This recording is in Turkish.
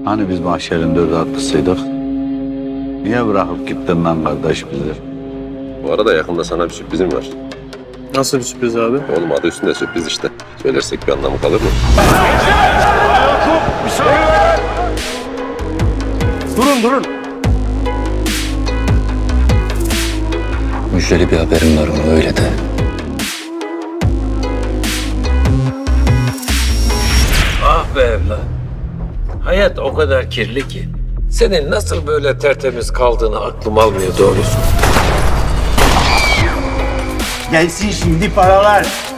Hani biz mahşerin dört atlısıydık? Niye bırakıp gittin lan kardeş bizi? Bu arada yakında sana bir sürprizim var. Nasıl bir sürpriz abi? Oğlum adı üstünde sürpriz işte. Söylersek bir anlamı kalır mı? Durun. Müjdeli bir haberim var onu öyle de. Ah be evlat. Hayat o kadar kirli ki. Senin nasıl böyle tertemiz kaldığını aklım almıyor doğrusu. Gelsin şimdi paralar.